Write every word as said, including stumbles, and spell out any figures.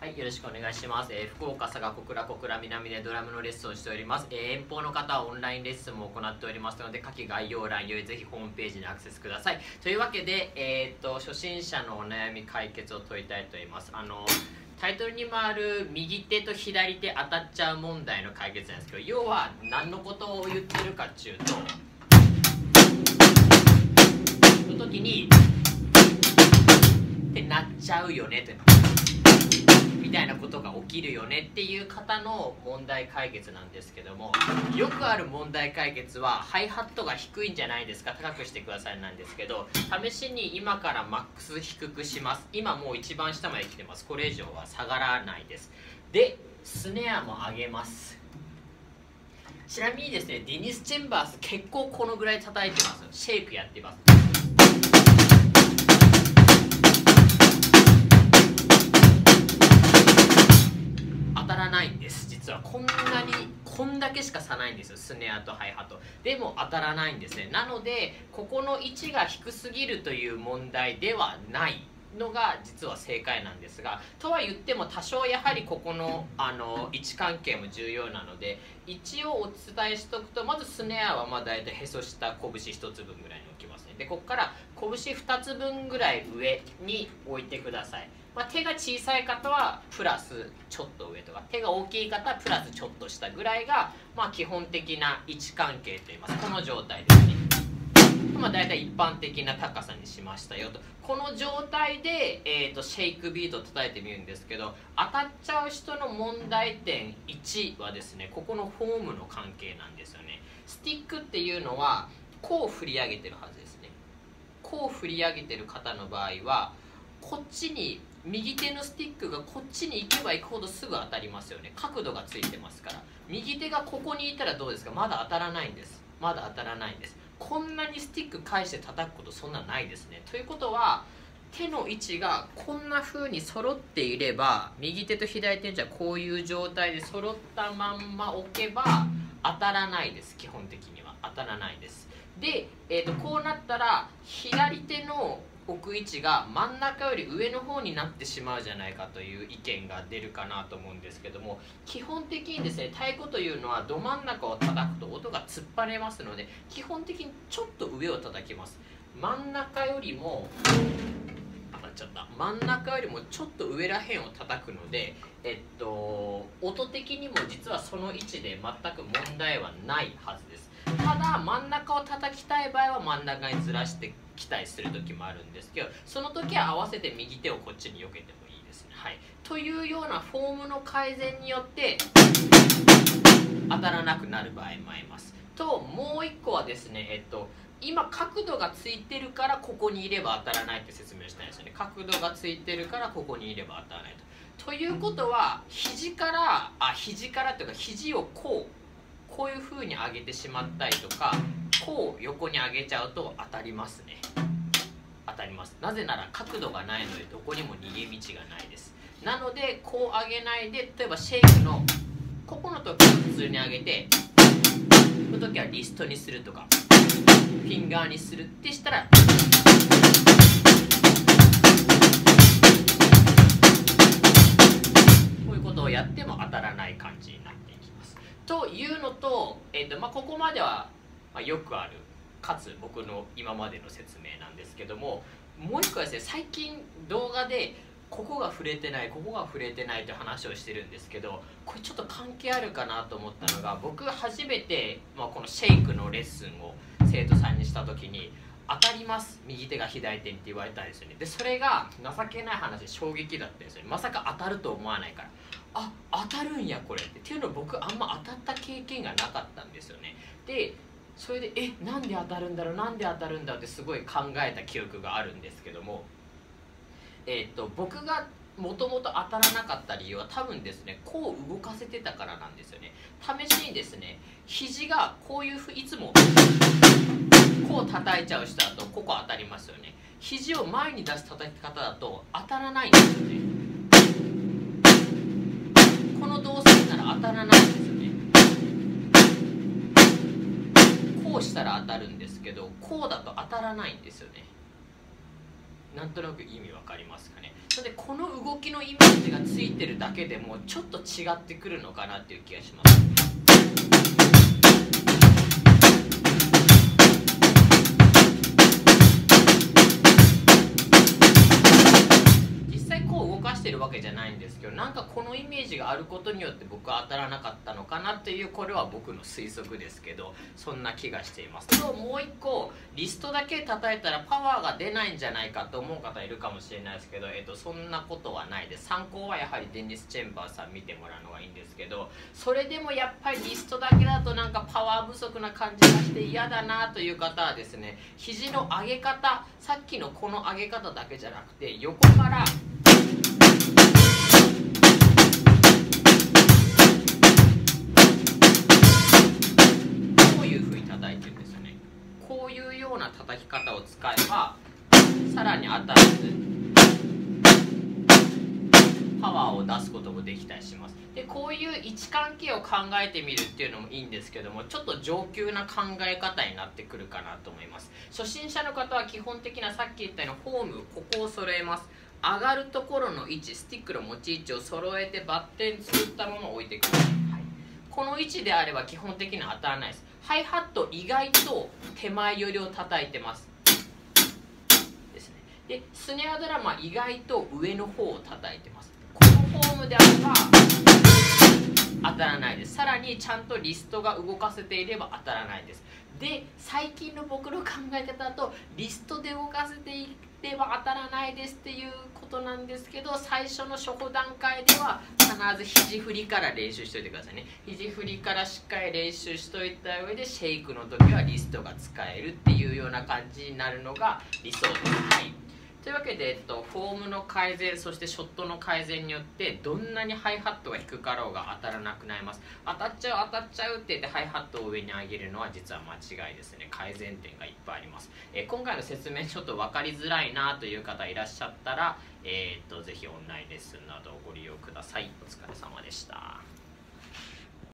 はい、よろしくお願いします。えー、福岡、佐賀、小倉、小倉、南でドラムのレッスンをしております。えー、遠方の方はオンラインレッスンも行っておりますので、下記概要欄よりぜひホームページにアクセスください。というわけで、えー、っと初心者のお悩み解決を問いたいと思います。あのタイトルにもある右手と左手当たっちゃう問題の解決なんですけど、要は何のことを言ってるかっていうと、その時にってなっちゃうよねと。みたいなことが起きるよねっていう方の問題解決なんですけども、よくある問題解決はハイハットが低いんじゃないですか、高くしてくださいなんですけど、試しに今からマックス低くします。今もう一番下まで来てます。これ以上は下がらないです。でスネアも上げます。ちなみにですね、デニス・チェンバース結構このぐらい叩いてます。シェイクやってます。当たらないんです。実はこんなにこんだけしか差ないんですよ、スネアとハイハットでも当たらないんですね。なのでここの位置が低すぎるという問題ではないのが実は正解なんですが、とは言っても多少やはりここのあの位置関係も重要なので、一応お伝えしておくと、まずスネアはまあ大体へそ下拳ひとつぶんぐらいに置きますね。でここから拳ふたつぶんぐらい上に置いてください。まあ、手が小さい方はプラスちょっと上とか、手が大きい方はプラスちょっと下ぐらいが、まあ、基本的な位置関係といいます。この状態ですね。まあ、大体一般的な高さにしましたよと。この状態で、えー、とシェイクビートを叩いてみるんですけど、当たっちゃう人の問題点いちはですね、ここのフォームの関係なんですよね。スティックっていうのはこう振り上げてるはずですね。こう振り上げてる方の場合はこっちに右手のスティックがこっちに行けば行くほどすぐ当たりますよね。角度がついてますから。右手がここにいたらどうですか。まだ当たらないんです。まだ当たらないんです。こんなにスティック返して叩くことそんなないですね。ということは手の位置がこんな風に揃っていれば、右手と左手じゃこういう状態で揃ったまんま置けば当たらないです。基本的には当たらないです。で、えーと、こうなったら左手の置く位置が真ん中より上の方になってしまうじゃないかという意見が出るかなと思うんですけども、基本的にですね、太鼓というのはど真ん中を叩くと音が突っ張れますので、基本的にちょっと上を叩きます。真ん中よりも当たっちゃった真ん中よりもちょっと上らへんを叩くので、えっと音的にも実はその位置で全く問題はないはずです。ただ真ん中を叩きたい場合は真ん中にずらしてきたりする時もあるんですけど、その時は合わせて右手をこっちに避けてもいいですね。はい、というようなフォームの改善によって当たらなくなる場合もあります。ともう一個はですね、えっと今角度がついてるからここにいれば当たらないって説明したんですよね。角度がついてるからここにいれば当たらないと。ということは肘からあ肘からというか肘をこうこういう風に上げてしまったりとか、こう横に上げちゃうと当たりますね。当たります。なぜなら角度がないのでどこにも逃げ道がないです。なのでこう上げないで、例えばシェイクのここの時は普通に上げて、この時はリストにするとかフィンガーにするってしたら、こういうことをやっても当たらない感じになっていきます。というのと、えーとまあ、ここまでは、まあ、よくあるかつ僕の今までの説明なんですけども、もう一個はですね、最近動画でここが触れてないここが触れてないという話をしてるんですけど、これちょっと関係あるかなと思ったのが、僕初めて、まあ、このシェイクのレッスンを生徒さんにした時に当たります右手が左手にって言われたんですよね。でそれが情けない話で衝撃だったんですよね。まさか当たると思わないから、あ当たるんやこれってっていうのを僕あんま当たった経験がなかったんですよね。でそれでえなんで当たるんだろうなんで当たるんだろうってすごい考えた記憶があるんですけども、えー、と僕がもともと当たらなかった理由は多分ですね、こう動かせてたからなんですよね。試しにですね、肘がこういうふういつもこう叩いちゃう人だとここ当たりますよね。肘を前に出す叩き方だと当たらないんですよね。この動作なら当たらないんですよね。こうしたら当たるんですけど、こうだと当たらないんですよね。 なんとなく意味わかりますかね。なのでこの動きのイメージがついてるだけでもちょっと違ってくるのかなっていう気がします。してるわけじゃないんですけど、なんかこのイメージがあることによって僕は当たらなかったのかなっていう、これは僕の推測ですけど、そんな気がしています。ともう一個、リストだけ叩いたらパワーが出ないんじゃないかと思う方いるかもしれないですけど、えっと、そんなことはないです。参考はやはりデニス・チェンバーさん見てもらうのがいいんですけど、それでもやっぱりリストだけだとなんかパワー不足な感じがして嫌だなという方はですね、肘の上げ方、さっきのこの上げ方だけじゃなくて横からこういうような叩き方を使えばさらに当たらずパワーを出すこともできたりします。でこういう位置関係を考えてみるっていうのもいいんですけども、ちょっと上級な考え方になってくるかなと思います。初心者の方は基本的なさっき言ったようなフォーム、ここを揃えます。上がるところの位置、スティックの持ち位置を揃えてバッテン作ったまま置いてくる、はい、この位置であれば基本的には当たらないです。ハイハット意外と手前寄りを叩いてますですね。でスネアドラムは意外と上の方を叩いてます。このフォームであれば当たらないです。さらにちゃんとリストが動かせていれば当たらないです。で最近の僕の考え方だとリストで動かせていれば当たらないですっていうことなんですけど、最初の初歩段階では必ず肘振りから練習しておいてくださいね。肘振りからしっかり練習しておいた上でシェイクの時はリストが使えるっていうような感じになるのが理想です。はい、というわけで、えっと、フォームの改善、そしてショットの改善によってどんなにハイハットが低かろうが当たらなくなります。当たっちゃう当たっちゃうって言ってハイハットを上に上げるのは実は間違いですね。改善点がいっぱいあります。えー、今回の説明ちょっと分かりづらいなという方いらっしゃったら、えー、っとぜひオンラインレッスンなどをご利用ください。お疲れ様でした。